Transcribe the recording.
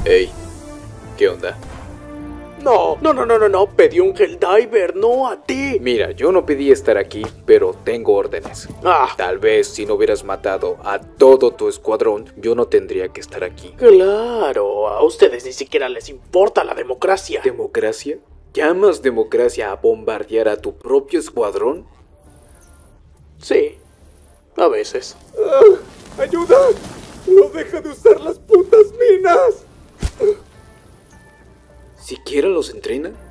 Ey, ¿qué onda? No, pedí un Helldiver, no a ti. Mira, yo no pedí estar aquí, pero tengo órdenes. Ah, Tal vez si no hubieras matado a todo tu escuadrón, yo no tendría que estar aquí. claro, a ustedes ni siquiera les importa la democracia. ¿Democracia? ¿Llamas democracia a bombardear a tu propio escuadrón? Sí, a veces. ¡Ayuda! ¡No deja de usar las putas minas! ¿Siquiera los entrena?